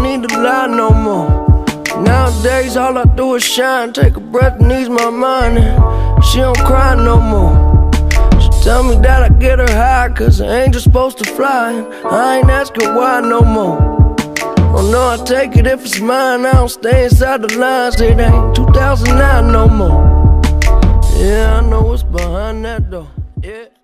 need to lie no more. Nowadays all I do is shine, take a breath and ease my mind, and she don't cry no more. She tell me that I get her high, cause an angel's supposed to fly, and I ain't asking why no more. Oh no, I take it if it's mine, I don't stay inside the lines. It ain't 2009 no more. Yeah, I know what's behind that door. Yeah.